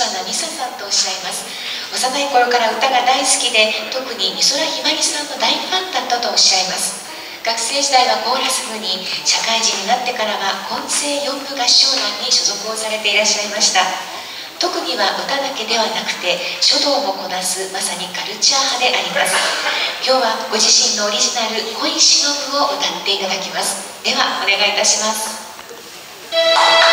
花美沙さんとおっしゃいます。幼い頃から歌が大好きで、特に美空ひばりさんの大ファンだったとおっしゃいます。学生時代はコーラス部に、社会人になってからは混声4部合唱団に所属をされていらっしゃいました。特技は歌だけではなくて書道もこなす、まさにカルチャー派であります。今日はご自身のオリジナル「恋しのぶ」を歌っていただきます。ではお願いいたします。